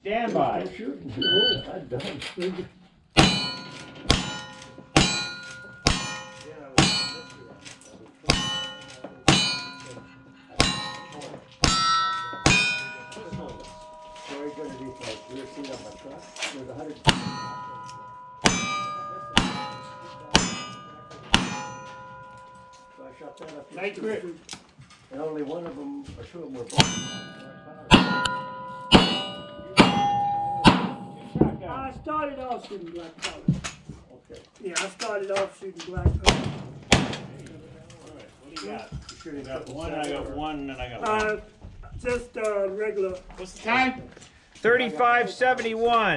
Stand by. I'm shooting. Oh, I'm done. Very good at these guys. You ever seen on my truck? There's 100. So I shot that up. Night grip. And only one of them, or two of them were broken. I started off shooting black powder. Okay. Yeah, I started off shooting black powder. What do you got? You got one, I got one, and I got one. Just regular. What's the time? 35:71.